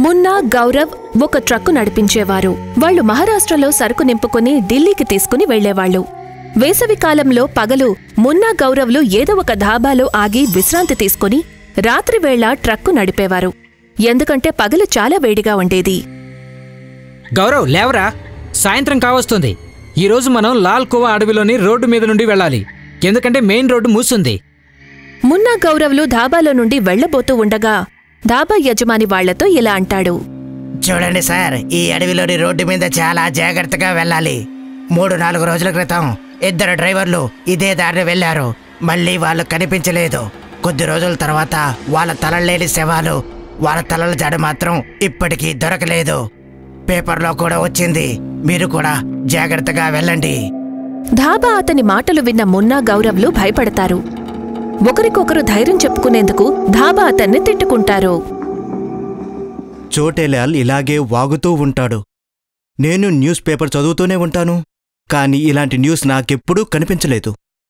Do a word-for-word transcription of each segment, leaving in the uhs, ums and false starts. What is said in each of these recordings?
మున్నా, గౌరవ్ ఒక ట్రక్కు నడిపించేవారు. వాళ్లు మహారాష్ట్రలో సరుకు నింపుకుని ఢిల్లీకి తీసుకుని వెళ్లేవాళ్లు. వేసవి కాలంలో పగలు మున్నా, గౌరవ్లు ఏదో ఒక ధాబాలో ఆగి విశ్రాంతి తీసుకుని రాత్రివేళ ట్రక్కు నడిపేవారు. ఎందుకంటే పగలు చాలా వేడిగా ఉండేది. గౌరవ్ లేవరా, సాయంత్రం కావస్తుంది. ఈరోజు మనం లాల్ కువా అడవిలోని రోడ్డు మీద నుండి వెళ్ళాలి, ఎందుకంటే మెయిన్ రోడ్డు మూసుంది. మున్నా, గౌరవ్లు ధాబాలో నుండి వెళ్లబోతూ ఉండగా ధాబా యజమాని వాళ్లతో ఇలా అంటాడు. చూడండి సార్, ఈ అడవిలోని రోడ్డు మీద చాలా జాగ్రత్తగా వెళ్ళాలి. మూడు నాలుగు రోజుల క్రితం ఇద్దరు డ్రైవర్లు ఇదే దారిని వెళ్లారు. మళ్ళీ వాళ్ళు కనిపించలేదు. కొద్ది రోజుల తర్వాత వాళ్ళ తలలేని శవాలు, వాళ్ళ తలల జడ మాత్రం ఇప్పటికీ దొరకలేదు. పేపర్లో కూడా వచ్చింది. మీరు కూడా జాగ్రత్తగా వెళ్ళండి. ధాబా అతని మాటలు విన్న మున్నా, గౌరవ్లు భయపడతారు. ఒకరికొకరు ధైర్యం చెప్పుకునేందుకు ధాబా అతన్ని తిట్టుకుంటారు. చోటేలాల్ ఇలాగే వాగుతూ ఉంటాడు. నేను న్యూస్ పేపర్ చదువుతూనే ఉంటాను, కానీ ఇలాంటి న్యూస్ నాకెప్పుడూ కనిపించలేదు.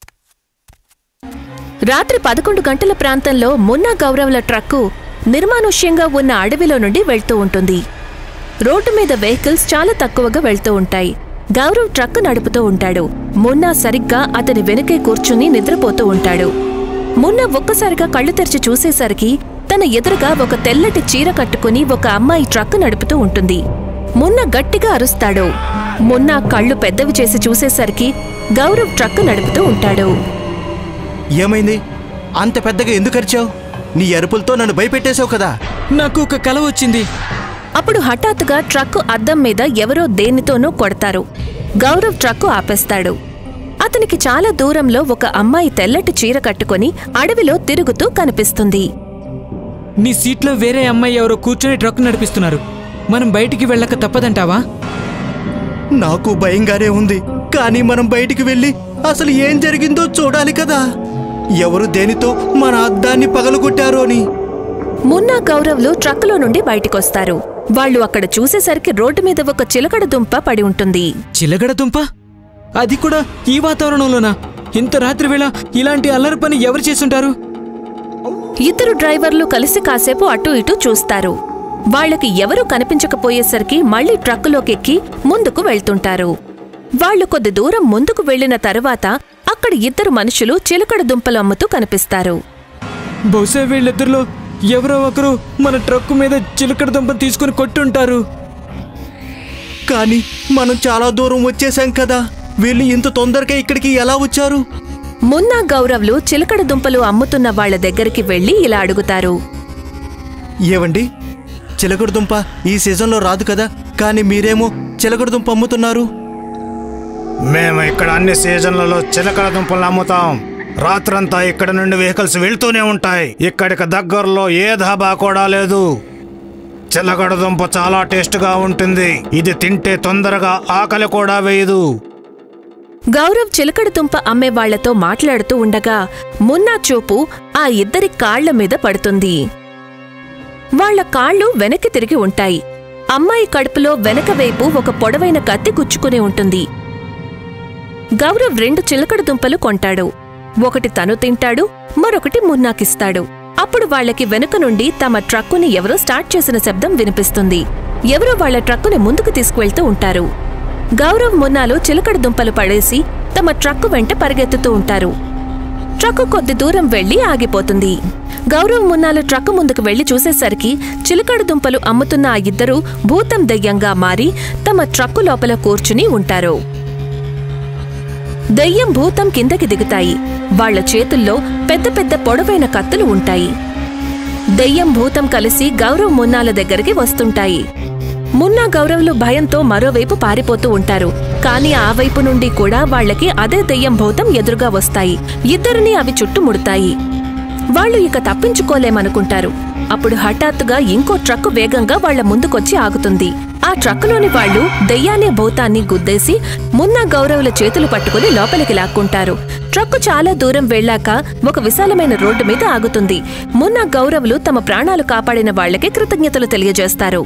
రాత్రి పదకొండు గంటల ప్రాంతంలో మున్నా, గౌరవ్ల ట్రక్కు నిర్మానుష్యంగా ఉన్న అడవిలో నుండి వెళ్తూ ఉంటుంది. రోడ్డు మీద వెహికల్స్ చాలా తక్కువగా వెళ్తూ ఉంటాయి. గౌరవ్ ట్రక్కు నడుపుతూ ఉంటాడు. మున్నా సరిగ్గా అతని వెనుకే కూర్చుని నిద్రపోతూ ఉంటాడు. మున్నా ఒక్కసారిగా కళ్ళు తెరిచి చూసేసరికి తన ఎదురుగా ఒక తెల్లటి చీర కట్టుకుని ఒక అమ్మాయి ట్రక్కు నడుపుతూ ఉంటుంది. మున్నా గట్టిగా అరుస్తాడు. మున్నా కళ్ళు పెద్దవి చేసి చూసేసరికి గౌరవ్ ట్రక్కు నడుపుతూ ఉంటాడు. ఏమైంది? అంత పెద్దగా ఎందుకు అరిచావు? నీ అరుపులతో నన్ను భయపెట్టేశావు కదా. నాకు ఒక కల వచ్చింది. అప్పుడు హఠాత్తుగా ట్రక్కు అద్దం మీద ఎవరో దేనితోనో కొడతారు. గౌరవ్ ట్రక్కు ఆపేస్తాడు. అతనికి చాలా దూరంలో ఒక అమ్మాయి తెల్లటి చీర కట్టుకుని అడవిలో తిరుగుతూ కనిపిస్తుంది. నీ సీట్లో వేరే అమ్మాయి ఎవరో కూర్చొని ట్రక్కు నడిపిస్తున్నారు. మనం బయటికి వెళ్ళక తప్పదంటావా? నాకు భయంగానే ఉంది, కానీ మనం బయటికి వెళ్ళి అసలు ఏం జరిగిందో చూడాలి కదా. ఎవరు దేనితో మన అద్దాన్ని పగలగొట్టారో అని. మున్నా, గౌరవ్లు ట్రక్కులో నుండి బయటికొస్తారు. వాళ్లు అక్కడ చూసేసరికి రోడ్డు మీద ఒక చిలకడ దుంప పడి ఉంటుంది. చిలకడ దుంప? అది కూడా ఈ వాతావరణంలోనా? ఇంత రాత్రి వేళ ఇలాంటి అల్లరి పని ఎవరు చేసుంటారు? ఇద్దరు డ్రైవర్లు కలిసి కాసేపు అటూ ఇటూ చూస్తారు. వాళ్లకి ఎవరూ కనిపించకపోయేసరికి మళ్లీ ట్రక్కులోకెక్కి ముందుకు వెళ్తుంటారు. వాళ్లు కొద్ది దూరం ముందుకు వెళ్లిన తరువాత అక్కడ ఇద్దరు మనుషులు చిలకడ దుంపలు అమ్ముతూ కనిపిస్తారు. బహుశా వీళ్ళిద్దరిలో ఎవరో ఒకరు మన ట్రక్కు మీద చిలకడ దుంప తీసుకుని కొట్టుంటారు. కానీ మనం చాలా దూరం వచ్చేసాం కదా, వీళ్ళు ఇంత తొందరగా ఇక్కడికి ఎలా వచ్చారు? మున్నా, గౌరవ్లు చిలకడ దుంపలు అమ్ముతున్న వాళ్ల దగ్గరికి వెళ్లి ఇలా అడుగుతారు. ఏవండి, చిలకడ దుంప ఈ సీజన్లో రాదు కదా, కానీ మీరేమో చిలకడ దుంప అమ్ముతున్నారు. మేము ఇక్కడ అన్ని సీజన్లలో చిలకడ దుంపలు అమ్ముతాం. రాత్రంతా ఇక్కడ నుండి వెహికల్స్ వెళ్తూనే ఉంటాయి. ఇక్కడికి దగ్గరలో ఏ ధాబా కూడా లేదు. చిలకడ దుంప చాలా టేస్ట్గా ఉంటుంది. ఇది తింటే తొందరగా ఆకలి కూడా వేయదు. గౌరవ్ చిలకడ దుంప అమ్మేవాళ్లతో మాట్లాడుతూ ఉండగా మున్నా చూపు ఆ ఇద్దరి కాళ్ల మీద పడుతుంది. వాళ్ల కాళ్లు వెనక్కి తిరిగి ఉంటాయి. అమ్మాయి కడుపులో వెనక వైపు ఒక పొడవైన కత్తి గుచ్చుకుని ఉంటుంది. గౌరవ్ రెండు చిలకడ దుంపలు కొంటాడు. ఒకటి తను తింటాడు, మరొకటి మున్నాకిస్తాడు. అప్పుడు వాళ్లకి వెనుక నుండి తమ ట్రక్కుని ఎవరో స్టార్ట్ చేసిన శబ్దం వినిపిస్తుంది. ఎవరో వాళ్ల ట్రక్కుని ముందుకు తీసుకువెళ్తూ ఉంటారు. గౌరవ్, మున్నాలు చిలకడ దుంపలు పడేసి తమ ట్రక్కు వెంట పరిగెత్తుతూ ఉంటారు. ట్రక్కు కొద్ది దూరం వెళ్లి ఆగిపోతుంది. గౌరవ్, మున్నాలు ట్రక్కు ముందుకు వెళ్లి చూసేసరికి చిలకడ దుంపలు అమ్ముతున్న ఆ ఇద్దరూ భూతం దెయ్యంగా మారి తమ ట్రక్కు లోపల కూర్చుని ఉంటారు. దెయ్యం, భూతం కిందకి దిగుతాయి. వాళ్ల చేతుల్లో పెద్ద పెద్ద పొడవైన కత్తులు ఉంటాయి. దెయ్యం, భూతం కలిసి గౌరవ్, మున్నాల దగ్గరికి వస్తుంటాయి. మున్నా, గౌరవ్లు భయంతో మరోవైపు పారిపోతూ ఉంటారు. కాని ఆ వైపు నుండి కూడా వాళ్లకి అదే దెయ్యం, భూతం ఎదురుగా వస్తాయి. ఇద్దరిని అవి చుట్టుముడతాయి. వాళ్లు ఇక తప్పించుకోలేమనుకుంటారు. అప్పుడు హఠాత్తుగా ఇంకో ట్రక్కు వేగంగా వాళ్ల ముందుకొచ్చి ఆగుతుంది. ఆ ట్రక్కులోని వాళ్లు దెయ్యాన్ని, భూతాన్ని గుద్దేసి మున్నా, గౌరవ్ల చేతులు పట్టుకుని లోపలికి లాక్కుంటారు. ట్రక్కు చాలా దూరం వెళ్లాక ఒక విశాలమైన రోడ్డు మీద ఆగుతుంది. మున్నా, గౌరవ్లు తమ ప్రాణాలు కాపాడిన వాళ్లకి కృతజ్ఞతలు తెలియజేస్తారు.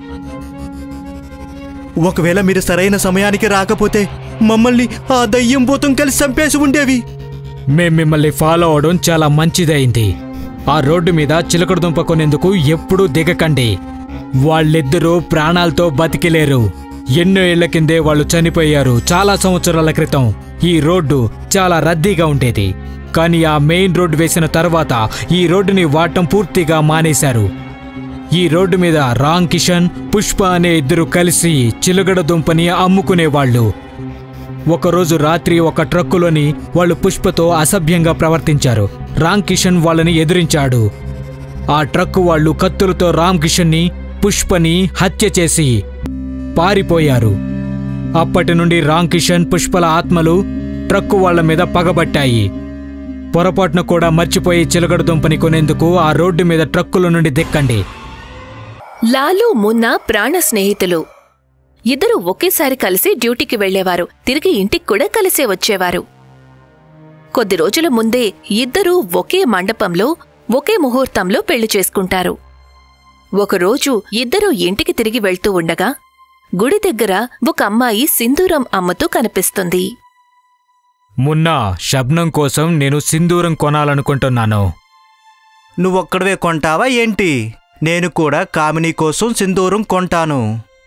ఒకవేళ మీరు సరైన సమయానికి రాకపోతే మమ్మల్ని ఆ దయ్యం, భూతం కలిసి చంపేసి ఉండేవి. మేం మిమ్మల్ని ఫాలో అవడం చాలా మంచిదైంది. ఆ రోడ్డు మీద చిలకడ దుంప కొనేందుకు ఎప్పుడూ దిగకండి. వాళ్ళిద్దరూ ప్రాణాలతో బతికిలేరు. ఎన్నో ఏళ్ల కిందే వాళ్ళు చనిపోయారు. చాలా సంవత్సరాల క్రితం ఈ రోడ్డు చాలా రద్దీగా ఉండేది. కానీ ఆ మెయిన్ రోడ్డు వేసిన తర్వాత ఈ రోడ్డుని వాడటం పూర్తిగా మానేశారు. ఈ రోడ్డు మీద రామ్ కిషన్, పుష్ప అనే ఇద్దరు కలిసి చిలుగడ దుంపని అమ్ముకునేవాళ్ళు. ఒకరోజు రాత్రి ఒక ట్రక్కులోని వాళ్ళు పుష్పతో అసభ్యంగా ప్రవర్తించారు. రామ్ కిషన్ వాళ్ళని ఎదిరించాడు. ఆ ట్రక్కు వాళ్ళు కత్తులతో రామ్ కిషన్ని, పుష్పని హత్య చేసి పారిపోయారు. అప్పటి నుండి రామ్ కిషన్, పుష్పల ఆత్మలు ట్రక్కు వాళ్ల మీద పగబట్టాయి. పొరపాటున కూడా మర్చిపోయి చిలకడ దుంపని కొనేందుకు ఆ రోడ్డు మీద ట్రక్కుల నుండి దిక్కండి. లాలు, మున్నా ప్రాణ స్నేహితులు. ఇద్దరు ఒకేసారి కలిసి డ్యూటీకి వెళ్లేవారు. తిరిగి ఇంటికి కూడా కలిసే వచ్చేవారు. కొద్ది రోజుల ముందే ఇద్దరూ ఒకే మండపంలో ఒకే ముహూర్తంలో పెళ్లి చేసుకుంటారు. ఒకరోజు ఇద్దరూ ఇంటికి తిరిగి వెళ్తూ ఉండగా గుడి దగ్గర ఒక అమ్మాయి సింధూరం అమ్ముతూ కనిపిస్తుంది. మున్నా, శబ్నం కోసం నేను సింధూరం కొనాలనుకుంటున్నాను. నువ్వొక్కడవే కొంటావా ఏంటి? నేను కూడా కామిని కోసం సింధూరం కొంటాను.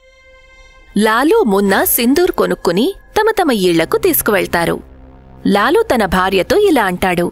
లాలు, మున్నా సింధూర్ కొనుక్కుని తమ తమ ఇళ్లకు తీసుకువెళ్తారు. లాలు తన భార్యతో ఇలా అంటాడు.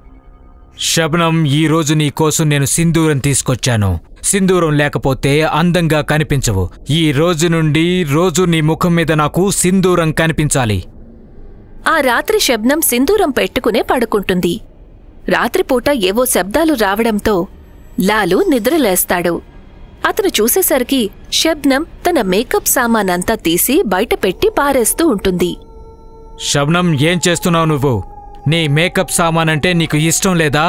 శబ్నం, ఈరోజు నీకోసం నేను సింధూరం తీసుకొచ్చాను. సింధూరం లేకపోతే అందంగా కనిపించవు. ఈ రోజు నుండి రోజు నీ ముఖం మీద నాకు సింధూరం కనిపించాలి. ఆ రాత్రి శబ్నం సింధూరం పెట్టుకునే పడుకుంటుంది. రాత్రిపూట ఏవో శబ్దాలు రావడంతో లాలు నిద్రలేస్తాడు. అతను చూసేసరికి శబ్నం తన మేకప్ సామానంతా తీసి బయటపెట్టి పారేస్తూ ఉంటుంది. శబ్నం, ఏం చేస్తున్నావు నువ్వు? నీ మేకప్ సామానంటే నీకు ఇష్టం లేదా?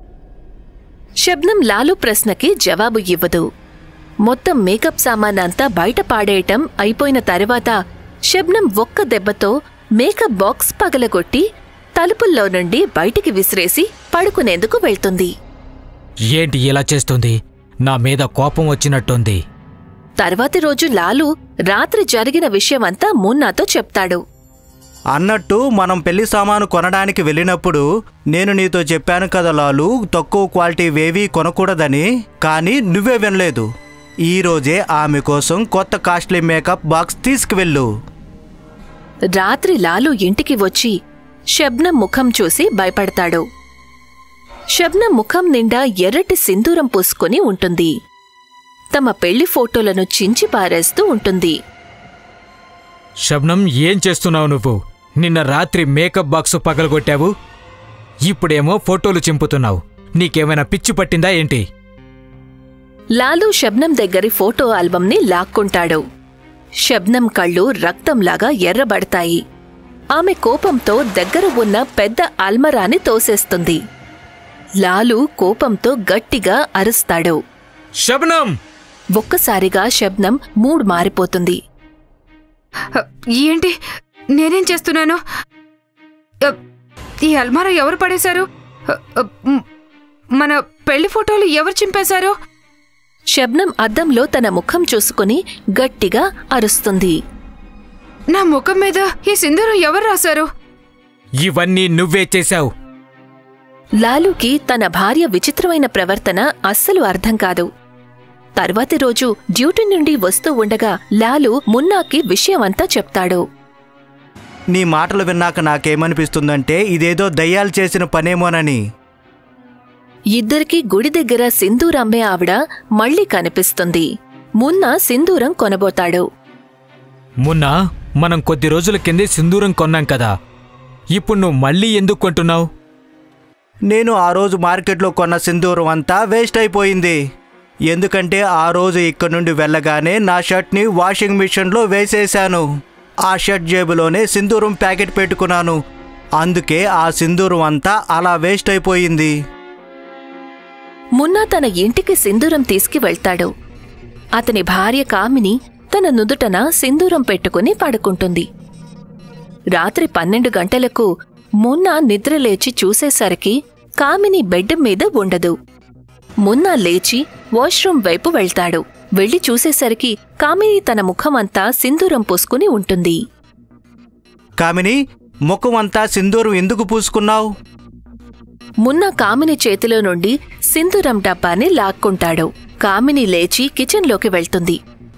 శబ్నం లాలు ప్రశ్నకి జవాబు ఇవ్వదు. మొత్తం మేకప్ సామానంతా బయట పాడేయటం అయిపోయిన తరువాత శబ్నం ఒక్క దెబ్బతో మేకప్ బాక్స్ పగలగొట్టి తలుపుల్లో నుండి బయటికి విసిరేసి పడుకునేందుకు వెళ్తుంది. ఏంటి ఇలా చేస్తుంది? నా మీద కోపం వచ్చినట్టుంది. తర్వాతి రోజు లాలు రాత్రి జరిగిన విషయమంతా మున్నాతో చెప్తాడు. అన్నట్టు మనం పెళ్లి సామాను కొనడానికి వెళ్ళినప్పుడు నేను నీతో చెప్పాను కదా లాలు, తక్కువ క్వాలిటీ వేవీ కొనకూడదని. కానీ నువ్వే వినలేదు. ఈరోజే ఆమె కోసం కొత్త కాస్ట్లీ మేకప్ బాక్స్ తీసుకువెళ్ళు. రాత్రి లాలు ఇంటికి వచ్చి శబ్నం ముఖం చూసి భయపడతాడు. శబ్నం ముఖం నిండా ఎర్రటి సింధూరం పూసుకొని ఉంటుంది. తమ పెళ్లి ఫోటోలను చించి పారేస్తూ ఉంటుంది. శబ్నం, ఏం చేస్తున్నావు నువ్వు? నిన్న రాత్రి మేకప్ బాక్స్ పగలగొట్టావు, ఇప్పుడేమో ఫోటోలు చింపుతున్నావు. నీకేమైనా పిచ్చి పట్టిందా ఏంటి? లాలు శబ్నం దగ్గరి ఫోటో ఆల్బంని లాక్కుంటాడు. శబ్నం కళ్ళు రక్తంలాగా ఎర్రబడతాయి. ఆమె కోపంతో దగ్గర ఉన్న పెద్ద అల్మరాని తోసేస్తుంది. లాలు కోపంతో గట్టిగా అరుస్తాడు. శబ్నం! ఒక్కసారిగా శబ్నం మూడ్ మారిపోతుంది. ఏంటి? నేనేం చేస్తున్నాను? ఈ అల్మారా ఎవరు పడేశారు? మన పెళ్లి ఫోటోలు ఎవరు చింపేశారు? శబ్నం అద్దంలో తన ముఖం చూసుకుని గట్టిగా అరుస్తుంది. నా ముఖం మీద ఈ సింధూరం ఎవరు రాశారు? ఇవన్నీ నువ్వే చేశావు. లాలుకి తన భార్య విచిత్రమైన ప్రవర్తన అస్సలు అర్థం కాదు. తర్వాతి రోజు డ్యూటీ నుండి వస్తూ ఉండగా లాలు మున్నాకి విషయమంతా చెప్తాడు. నీ మాటలు విన్నాక నాకేమనిపిస్తుందంటే ఇదేదో దయ్యాలు చేసిన పనేమోనని. ఇద్దరికీ గుడి దగ్గర సింధూరమ్మే ఆవిడ మళ్లీ కనిపిస్తుంది. మున్నా సింధూరం కొనబోతాడు. మున్నా, మనం కొద్ది రోజుల కిందే సింధూరం కొన్నాం కదా, ఇప్పుడు నువ్వు మళ్ళీ ఎందుకు కొంటున్నావు? నేను ఆ రోజు మార్కెట్లో కొన్న సింధూరం అంతా వేస్ట్ అయిపోయింది. ఎందుకంటే ఆ రోజు ఇక్కడి నుండి వెళ్ళగానే నా షర్ట్ని వాషింగ్ మిషన్లో వేసేశాను. ఆ షర్ట్ జేబులోనే సింధూరం ప్యాకెట్ పెట్టుకున్నాను. అందుకే ఆ సింధూరం అంతా అలా వేస్ట్ అయిపోయింది. మున్నా తన ఇంటికి సింధూరం తీసుకు వెళ్తాడు. అతని భార్య కామిని తన నుదుటన సింధూరం పెట్టుకుని పడుకుంటుంది. రాత్రి పన్నెండు గంటలకు మున్నా నిద్రలేచి చూసేసరికి కామిని బెడ్ మీద ఉండదు. మున్నా లేచి వాష్రూమ్ వైపు వెళ్తాడు. వెళ్లి చూసేసరికి కామిని తన ముఖమంతా సింధూరం పూసుకుని ఉంటుంది. కామిని, ముఖం అంతా సింధూరం ఎందుకు పూసుకున్నావు? మున్నా కామిని చేతిలో నుండి సింధూరం డబ్బాని లాక్కుంటాడు. కామిని లేచి కిచెన్లోకి వెళ్తుంది.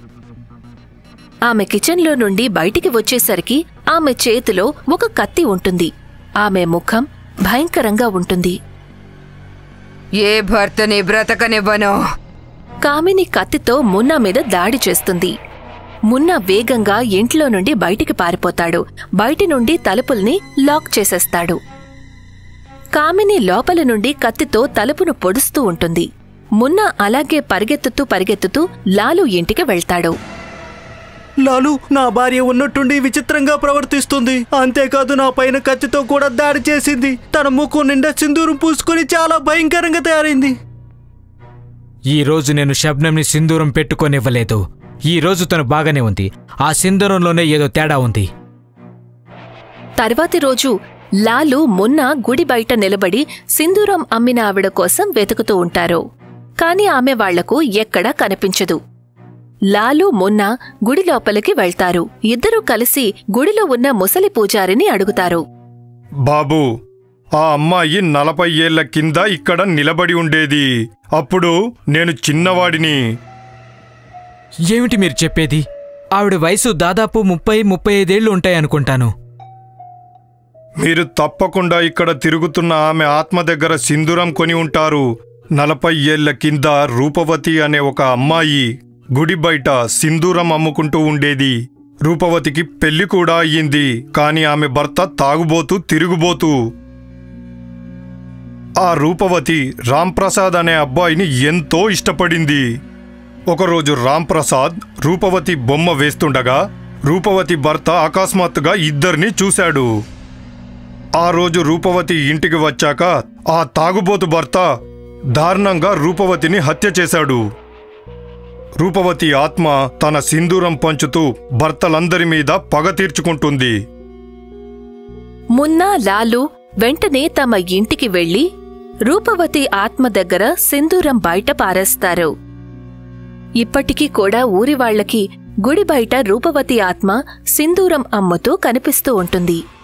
ఆమె కిచెన్లో నుండి బయటికి వచ్చేసరికి ఆమె చేతిలో ఒక కత్తి ఉంటుంది. ఆమె ముఖం భయంకరంగా ఉంటుంది. ఏ భర్తని బ్రతకనివ్వను. కామిని కత్తితో మున్నా మీద దాడి చేస్తుంది. మున్నా వేగంగా ఇంట్లో నుండి బయటికి పారిపోతాడు. బయటి నుండి తలుపుల్ని లాక్ చేసేస్తాడు. కామిని లోపల నుండి కత్తితో తలుపును పొడుస్తూ ఉంటుంది. మున్నా అలాగే పరిగెత్తుతూ పరిగెత్తుతూ లాలు ఇంటికి వెళ్తాడు. లాలు, నా భార్య ఉన్నట్టుండి విచిత్రంగా ప్రవర్తిస్తుంది. అంతేకాదు నా పైన కత్తితో కూడా దాడి చేసింది. తన ముక్కు నిండా సింధూరం పూసుకుని చాలా భయంకరంగా తయారైంది. ఈ రోజు నేను శబ్నంని సింధూరం పెట్టుకోనివ్వలేదు. ఈ రోజు తను బాగానే ఉంది. ఆ సింధూరంలోనే ఏదో తేడా ఉంది. తర్వాతి రోజు లాలు మున్నా గుడి బయట నిలబడి సింధూరం అమ్మిన ఆవిడ కోసం వెతుకుతూ ఉంటారు. కాని ఆమె వాళ్లకు ఎక్కడా కనిపించదు. లాలు మున్నా గుడి లోపలికి వెళ్తారు. ఇద్దరూ కలిసి గుడిలో ఉన్న ముసలి పూజారిని అడుగుతారు. బాబూ, ఆ అమ్మాయి నలభై ఏళ్ల కింద ఇక్కడ నిలబడి ఉండేది. అప్పుడు నేను చిన్నవాడిని. ఏమిటి మీరు చెప్పేది? ఆవిడ వయసు దాదాపు ముప్పై ముప్పై ఐదేళ్లు ఉంటాయనుకుంటాను. మీరు తప్పకుండా ఇక్కడ తిరుగుతున్న ఆమె ఆత్మ దగ్గర సింధూరం కొని ఉంటారు. నలభై ఏళ్ల కింద రూపవతి అనే ఒక అమ్మాయి గుడి బయట సింధూరం అమ్ముకుంటూ ఉండేది. రూపవతికి పెళ్లి కూడా అయ్యింది. కాని ఆమె భర్త తాగుబోతూ తిరుగుబోతూ. ఆ రూపవతి రాంప్రసాద్ అనే అబ్బాయిని ఎంతో ఇష్టపడింది. ఒకరోజు రాంప్రసాద్ రూపవతి బొమ్మ వేస్తుండగా రూపవతి భర్త అకస్మాత్తుగా ఇద్దరిని చూశాడు. ఆ రోజు రూపవతి ఇంటికి వచ్చాక ఆ తాగుబోతు భర్త దారుణంగా రూపవతిని హత్య చేశాడు. రూపవతి ఆత్మ తన సింధూరం పంచుతూ భర్తలందరి మీద పగ తీర్చుకుంటుంది. మున్నా లాలు వెంటనే తమ ఇంటికి వెళ్లి రూపవతి ఆత్మ దగ్గర సింధూరం బయట పారేస్తారు. ఇప్పటికీ కూడా ఊరివాళ్లకి గుడి బయట రూపవతి ఆత్మ సింధూరం అమ్ముతూ కనిపిస్తూ ఉంటుంది.